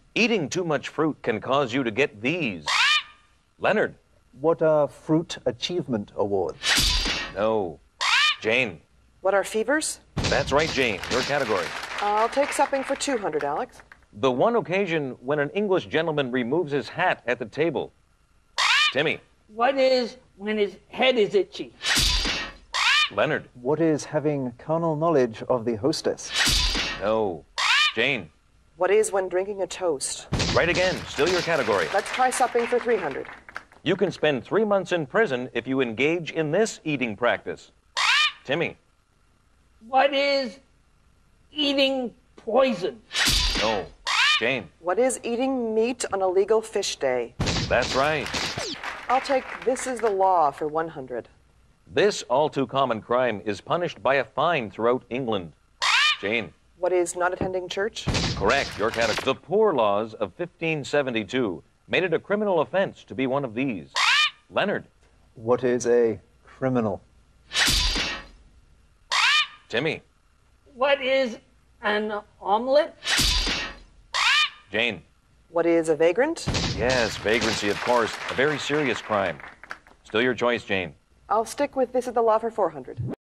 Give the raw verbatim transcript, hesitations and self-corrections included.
Eating too much fruit can cause you to get these. Leonard. What are Fruit Achievement Awards? No. Jane. What are fevers? That's right, Jane. Your category. I'll take supping for two hundred, Alex. The one occasion when an English gentleman removes his hat at the table. Timmy. What is when his head is itchy? Leonard. What is having carnal knowledge of the hostess? No. Jane. What is when drinking a toast? Right again. Still your category. Let's try supping for three hundred. You can spend three months in prison if you engage in this eating practice. Timmy. What is eating poison? No. Jane. What is eating meat on a legal fish day? That's right. I'll take This Is the Law for one hundred. This all too common crime is punished by a fine throughout England. Jane. What is not attending church? Correct. Your category. The Poor Laws of fifteen seventy-two made it a criminal offense to be one of these. Leonard. What is a criminal? Timmy. What is an omelet? Jane. What is a vagrant? Yes, vagrancy, of course. A very serious crime. Still your choice, Jane. I'll stick with This Is the Law for four hundred.